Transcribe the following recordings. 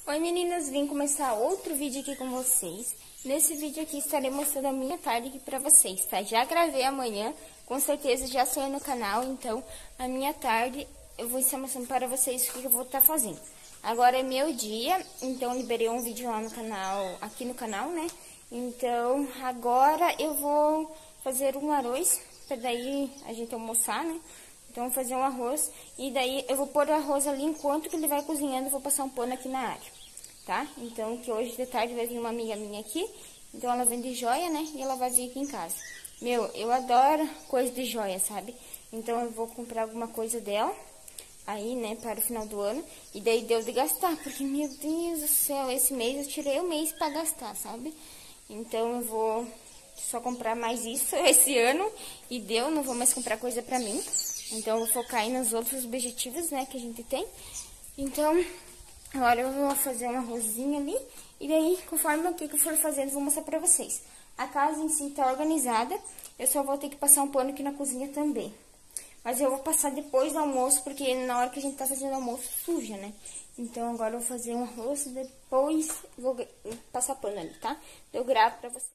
Oi meninas, vim começar outro vídeo aqui com vocês. Nesse vídeo aqui estarei mostrando a minha tarde aqui pra vocês, tá? Já gravei amanhã, com certeza já saiu no canal, então a minha tarde eu vou estar mostrando para vocês o que eu vou estar fazendo. Agora é meu dia, então liberei um vídeo lá no canal, aqui no canal, né? Então agora eu vou fazer um arroz, pra daí a gente almoçar, né? Então, vou fazer um arroz e daí eu vou pôr o arroz ali enquanto que ele vai cozinhando, eu vou passar um pano aqui na área, tá? Então, que hoje de tarde vai vir uma amiga minha aqui, então ela vende joia, né? E ela vai vir aqui em casa. Meu, eu adoro coisa de joia, sabe? Então, eu vou comprar alguma coisa dela aí, né, para o final do ano. E daí deu de gastar, porque, meu Deus do céu, esse mês eu tirei o mês pra gastar, sabe? Então, eu vou só comprar mais isso esse ano e deu, não vou mais comprar coisa pra mim. Então, eu vou focar aí nos outros objetivos, né, que a gente tem. Então, agora eu vou fazer um arrozinho ali. E daí, conforme o que eu for fazendo, vou mostrar pra vocês. A casa em si tá organizada. Eu só vou ter que passar um pano aqui na cozinha também. Mas eu vou passar depois do almoço, porque na hora que a gente tá fazendo almoço, suja, né? Então, agora eu vou fazer um arroz e depois vou passar pano ali, tá? Eu gravo pra vocês.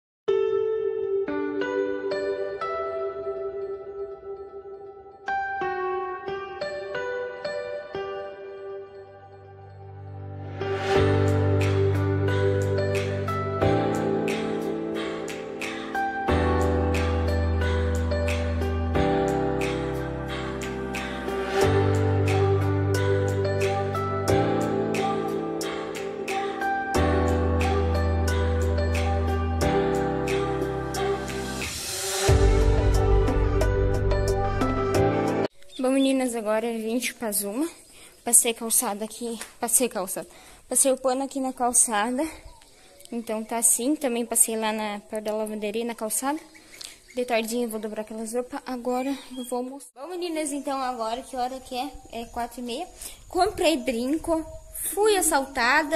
Bom, meninas, agora é 20 para as 1. Passei calçada aqui, passei o pano aqui na calçada. Então tá assim, também passei lá perto da lavanderia, na calçada. De tardinha eu vou dobrar aquelas roupas, agora eu vou mostrar. Bom, meninas, então agora, que hora que é? É 4h30. Comprei brinco, fui assaltada.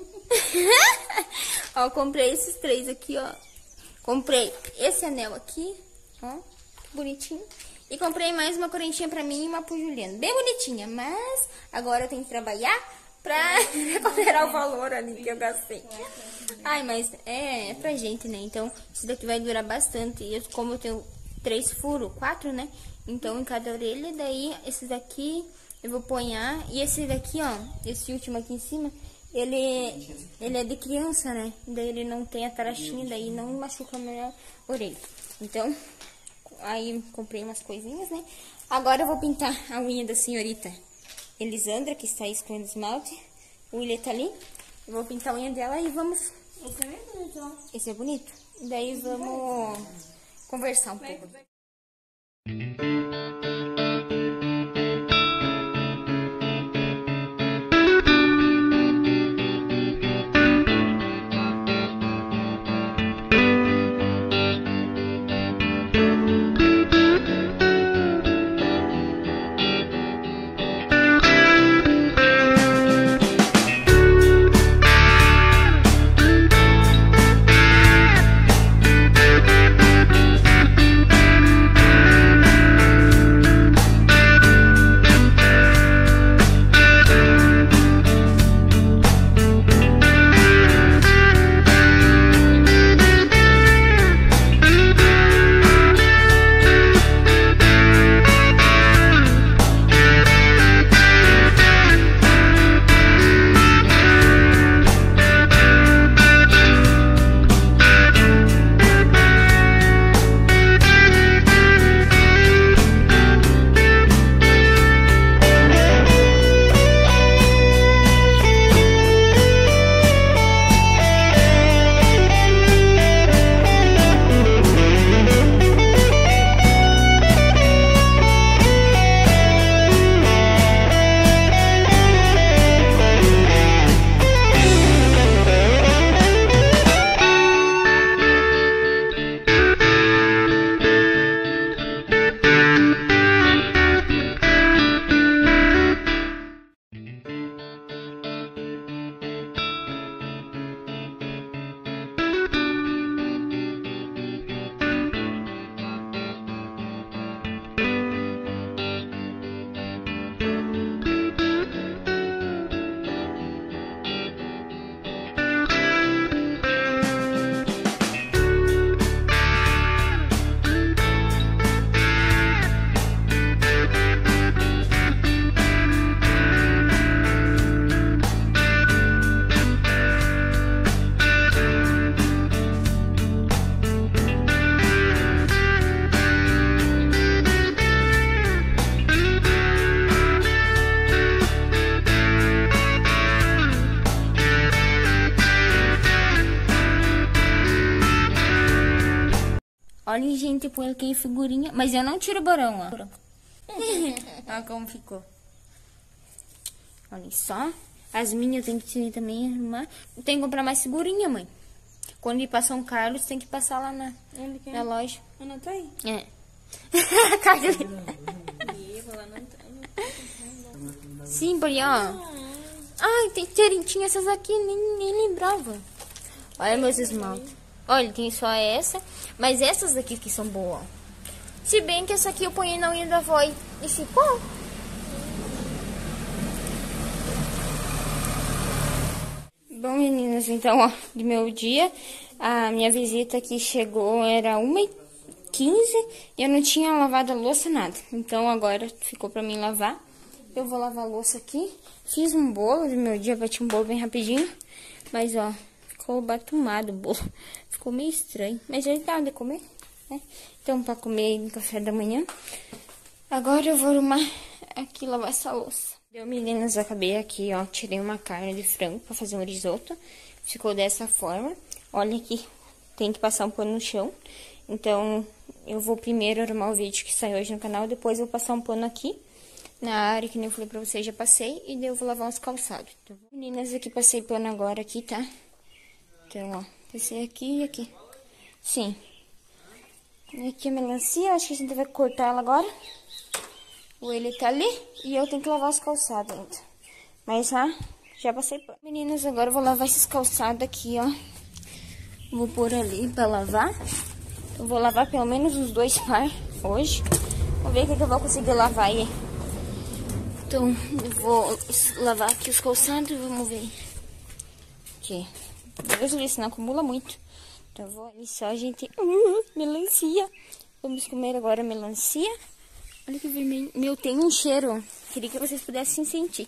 Ó, comprei esses três aqui, ó. Comprei esse anel aqui, ó, bonitinho. E comprei mais uma correntinha pra mim e uma pro Juliano. Bem bonitinha, mas agora eu tenho que trabalhar pra recuperar o valor ali que eu gastei. Ai, mas é pra gente, né? Então, isso daqui vai durar bastante. E como eu tenho 3 furos, 4, né? Então, em cada orelha, daí, esse daqui eu vou ponhar. E esse daqui, ó, esse último aqui em cima, ele é de criança, né? Daí ele não tem a tarachinha, daí não machuca a minha orelha. Então, aí comprei umas coisinhas, né? Agora eu vou pintar a unha da senhorita Elisandra, que está escondendo esmalte. O William tá ali. Eu vou pintar a unha dela e vamos... Esse é bem bonito, ó. Esse é bonito? Daí vamos conversar um pouco. Olha, gente, eu ponho aqui em figurinha. Mas eu não tiro o borão, ó. Olha como ficou. Olha só. As minhas eu tenho que também arrumar. Tem que comprar mais figurinha, mãe. Quando ir pra São Carlos, tem que passar lá na loja. Ana, tá aí. É. Cadê? Sim, porque, ó. Ai, tinha essas aqui, nem lembrava. Olha meus esmaltes. Olha, tem só essa. Mas essas aqui que são boas. Se bem que essa aqui eu ponhei na unha da avó e ficou. Bom, meninas, então, ó, do meu dia, a minha visita aqui chegou, era 1h15 e eu não tinha lavado a louça, nada. Então, agora ficou pra mim lavar. Eu vou lavar a louça aqui. Fiz um bolo do meu dia, bati um bolo bem rapidinho. Mas, ó, ficou batumado o bolo. Ficou meio estranho, mas já dá de comer, né? Então, pra comer no café da manhã. Agora eu vou arrumar aqui, lavar essa louça. Deu, meninas, acabei aqui, ó, tirei uma carne de frango pra fazer um risoto. Ficou dessa forma. Olha aqui, tem que passar um pano no chão. Então, eu vou primeiro arrumar o vídeo que saiu hoje no canal. Depois eu vou passar um pano aqui, na área que nem eu falei pra vocês, já passei. E daí eu vou lavar os calçados. Então, meninas, aqui passei pano agora aqui, tá? Então, ó, passei aqui e aqui. Sim. Aqui a melancia, acho que a gente vai cortar ela agora. O ele tá ali e eu tenho que lavar os calçados ainda. Mas já passei pano. Meninas, agora eu vou lavar esses calçados aqui, ó. Vou pôr ali pra lavar. Eu vou lavar pelo menos os 2 par hoje. Vamos ver o que eu vou conseguir lavar aí. Então, eu vou lavar aqui os calçados, vamos ver. Aqui. Deus ver, senão acumula muito. Então, eu vou ali só, gente. Melancia. Vamos comer agora melancia. Olha que vermelho. Meu, tem um cheiro. Queria que vocês pudessem sentir.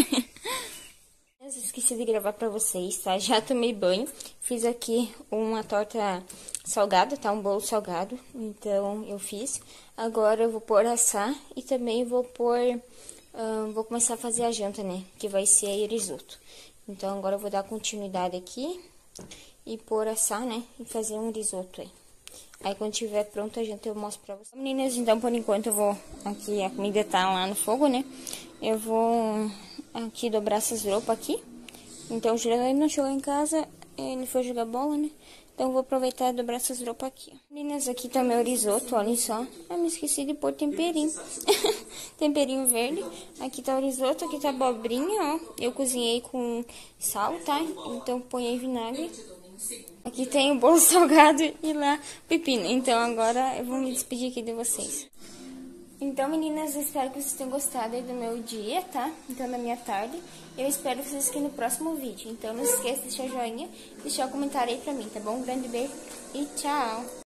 Eu esqueci de gravar pra vocês, tá? Já tomei banho. Fiz aqui uma torta salgada, tá? Um bolo salgado. Então, eu fiz. Agora eu vou pôr assar e também vou pôr... vou começar a fazer a janta, né? Que vai ser risoto. Então, agora eu vou dar continuidade aqui e pôr assar, né? E fazer um risoto aí. Aí, quando tiver pronto, a janta eu mostro pra vocês. Meninas, então, por enquanto, eu vou... Aqui, a comida tá lá no fogo, né? Eu vou aqui dobrar essas roupas aqui. Então, o Juliano não chegou em casa, ele foi jogar bola, né? Então, eu vou aproveitar e dobrar essas roupas aqui. Meninas, aqui tá meu risoto, olha só. Ah, me esqueci de pôr temperinho. Temperinho verde. Aqui tá o risoto, aqui tá a abobrinha, ó. Eu cozinhei com sal, tá? Então, põe aí vinagre. Aqui tem o bolo salgado e lá pepino. Então, agora eu vou me despedir aqui de vocês. Então, meninas, eu espero que vocês tenham gostado aí do meu dia, tá? Então, da minha tarde. Eu espero vocês aqui no próximo vídeo. Então, não se esqueça de deixar o joinha e deixar o comentário aí pra mim, tá bom? Um grande beijo e tchau!